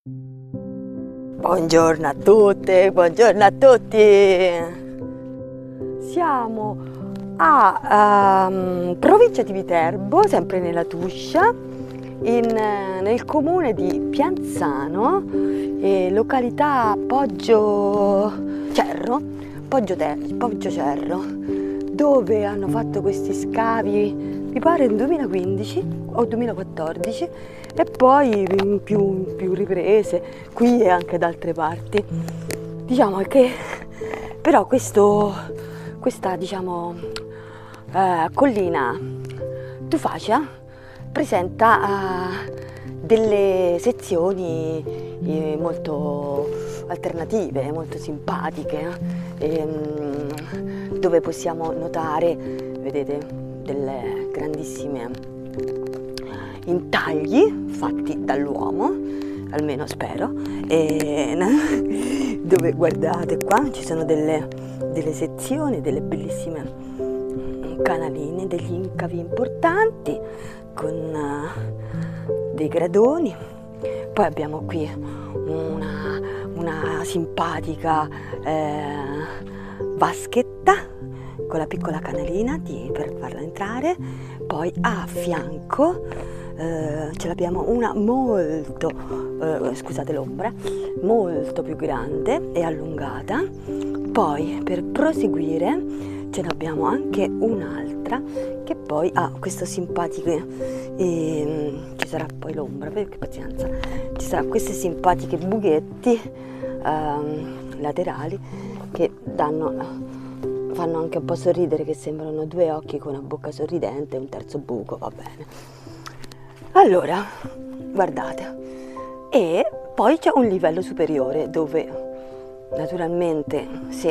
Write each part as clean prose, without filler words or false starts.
Buongiorno a tutte, buongiorno a tutti. Siamo a provincia di Viterbo, sempre nella Tuscia, nel comune di Pianzano, località Poggio Cerro, dove hanno fatto questi scavi, mi pare nel 2015 o 2014, e poi in più riprese qui e anche da altre parti. Diciamo che però questa diciamo collina tufacea presenta delle sezioni molto alternative, molto simpatiche, dove possiamo notare, vedete, delle grandissime intagli fatti dall'uomo, almeno spero, dove guardate qua ci sono delle sezioni, delle bellissime canaline, degli incavi importanti con dei gradoni. Poi abbiamo qui una simpatica vaschetta con la piccola canalina per farla entrare. Poi a fianco ce l'abbiamo una molto, scusate l'ombra, molto più grande e allungata. Poi per proseguire ce ne abbiamo anche un'altra che poi ha questo simpatico, ci sarà poi l'ombra, perché pazienza, ci saranno questi simpatiche buchetti laterali che fanno anche un po' sorridere, che sembrano due occhi con una bocca sorridente e un terzo buco, va bene. Allora, guardate, e poi c'è un livello superiore dove naturalmente se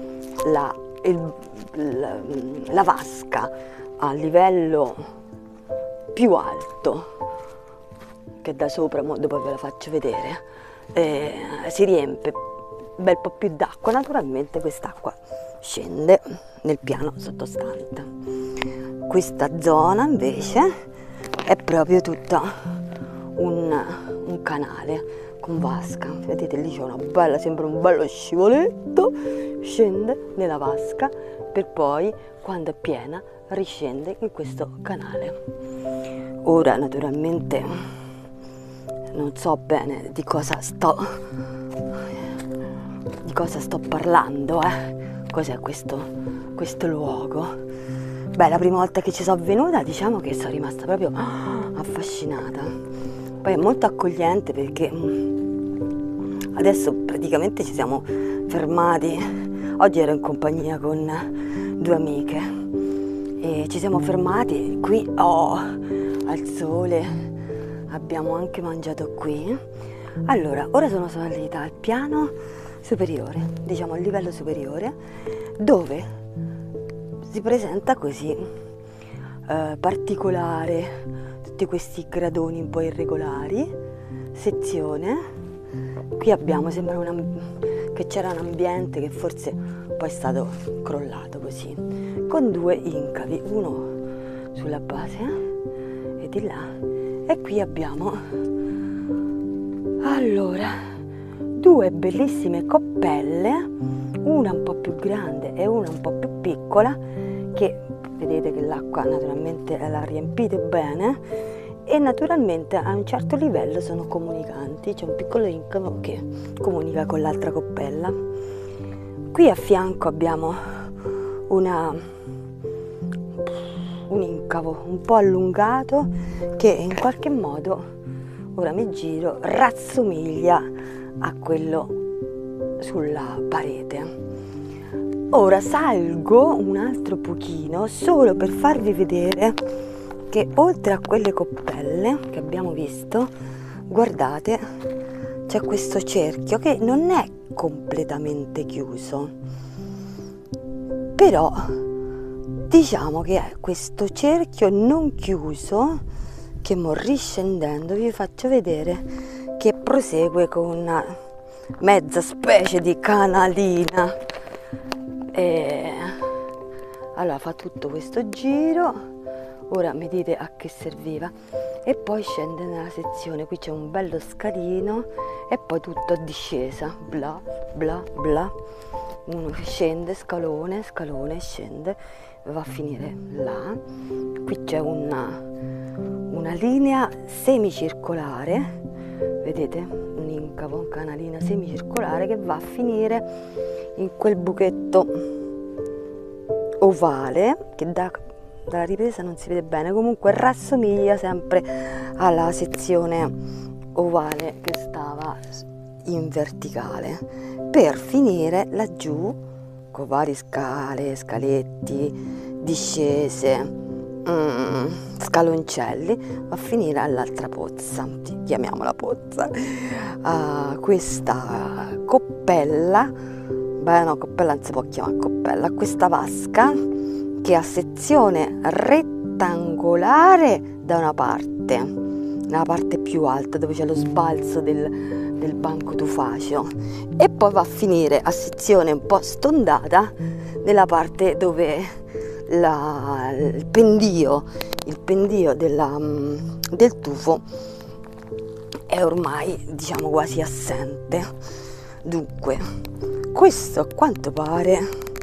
la vasca a livello più alto, che da sopra, dopo ve la faccio vedere, si riempie un bel po' più d'acqua, naturalmente quest'acqua scende nel piano sottostante. Questa zona invece è proprio tutta un canale con vasca, vedete lì c'è una bella, sembra un bello scivoletto, scende nella vasca per poi, quando è piena, riscende in questo canale. Ora naturalmente non so bene di cosa sto parlando, cos'è questo luogo. Beh, la prima volta che ci sono venuta, diciamo che sono rimasta proprio affascinata. Poi è molto accogliente, perché adesso praticamente ci siamo fermati. Oggi ero in compagnia con due amiche e ci siamo fermati qui al sole. Abbiamo anche mangiato qui. Allora, ora sono salita al piano superiore, diciamo al livello superiore, dove si presenta così particolare, tutti questi gradoni un po' irregolari, sezione. Qui abbiamo, sembra che c'era un ambiente che forse poi è stato crollato così, con due incavi, uno sulla base e di là, e qui abbiamo allora due bellissime coppelle, una un po' più grande e una un po' più piccola, che vedete che l'acqua naturalmente la riempite bene, e naturalmente a un certo livello sono comunicanti, c'è un piccolo incavo che comunica con l'altra coppella. Qui a fianco abbiamo un incavo un po' allungato che in qualche modo, ora mi giro, rassomiglia a quello sulla parete. Ora salgo un altro pochino solo per farvi vedere che oltre a quelle coppelle che abbiamo visto, guardate, c'è questo cerchio che non è completamente chiuso, però diciamo che è questo cerchio non chiuso che mo riscendendo vi faccio vedere che prosegue con una mezza specie di canalina. Allora fa tutto questo giro. Ora mi dite a che serviva. e poi scende nella sezione. Qui c'è un bello scalino e poi tutto a discesa, bla bla bla, uno scende, scalone, scalone, scende, va a finire là. Qui c'è una linea semicircolare, vedete, un incavo, canalina semicircolare che va a finire in quel buchetto ovale che dalla ripresa non si vede bene, comunque rassomiglia sempre alla sezione ovale che stava in verticale, per finire laggiù con varie scale, scaletti, discese, scaloncelli, va a finire all'altra pozza, chiamiamola pozza, questa coppella, beh no, coppella non si può chiamare coppella, questa vasca che ha sezione rettangolare da una parte, nella parte più alta dove c'è lo sbalzo del banco tufaceo, e poi va a finire a sezione un po' stondata nella parte dove il pendio del tufo è ormai, diciamo, quasi assente. Dunque, questo a quanto pare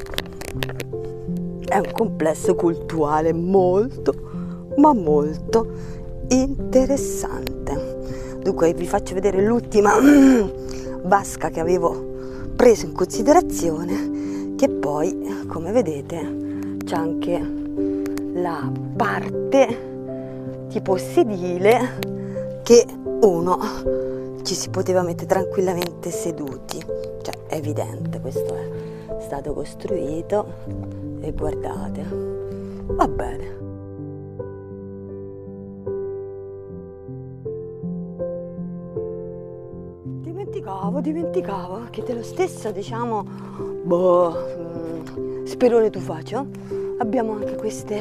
è un complesso culturale molto, ma molto interessante. Dunque vi faccio vedere l'ultima vasca che avevo preso in considerazione, che poi, come vedete, c'è anche la parte tipo sedile che uno ci si poteva mettere tranquillamente seduti, cioè è evidente, questo è stato costruito e guardate, va bene. Dimenticavo che dello stesso, diciamo, sperone tufaceo abbiamo anche queste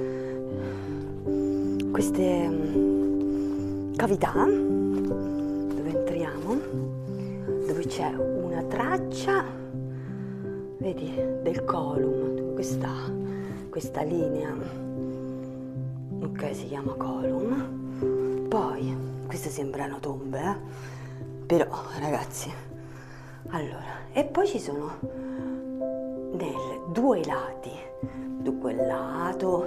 cavità dove entriamo, dove c'è una traccia, vedi, del column, questa linea, ok, si chiama column. Poi queste sembrano tombe, però ragazzi, allora, e poi ci sono nei due lati, dunque il lato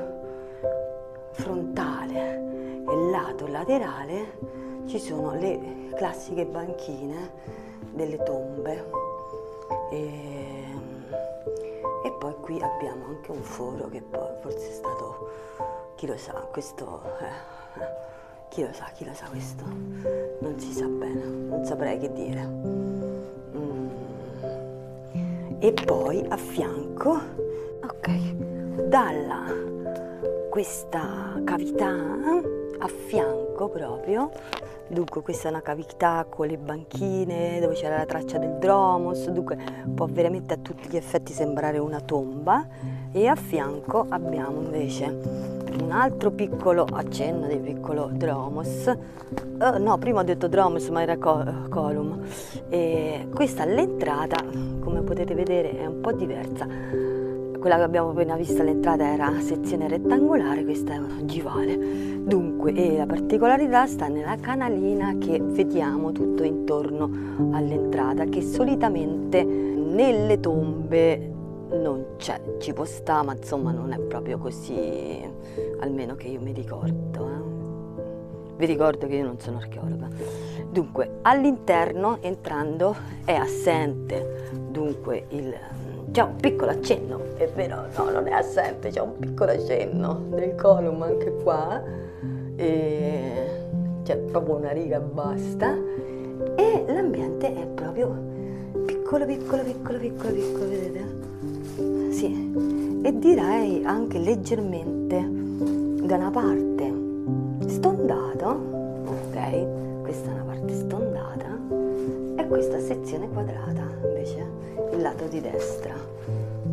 frontale e il lato laterale, ci sono le classiche banchine delle tombe, e poi qui abbiamo anche un foro che poi forse è stato, chi lo sa, questo chi lo sa questo, non si sa bene, non saprei che dire. E poi a fianco, ok, dalla questa cavità a fianco proprio, dunque questa è una cavità con le banchine dove c'era la traccia del dromos, dunque può veramente a tutti gli effetti sembrare una tomba, e a fianco abbiamo invece un altro piccolo accenno di piccolo dromos, no, prima ho detto dromos ma era column, e questa all'entrata, come potete vedere, è un po' diversa. Quella che abbiamo appena vista all'entrata era sezione rettangolare, questa è una ogivale. Dunque, e la particolarità sta nella canalina che vediamo tutto intorno all'entrata, che solitamente nelle tombe non c'è, ci può stare, ma insomma non è proprio così, almeno che io mi ricordo. Vi ricordo che io non sono archeologa. Dunque, all'interno, entrando, è assente, dunque c'è un piccolo accenno, è vero, no, non è assente, c'è un piccolo accenno del column anche qua, e c'è proprio una riga e basta, e l'ambiente è proprio piccolo, vedete? Sì, e direi anche leggermente da una parte stondato, ok? Questa è una parte stondata e questa sezione quadrata invece il lato di destra.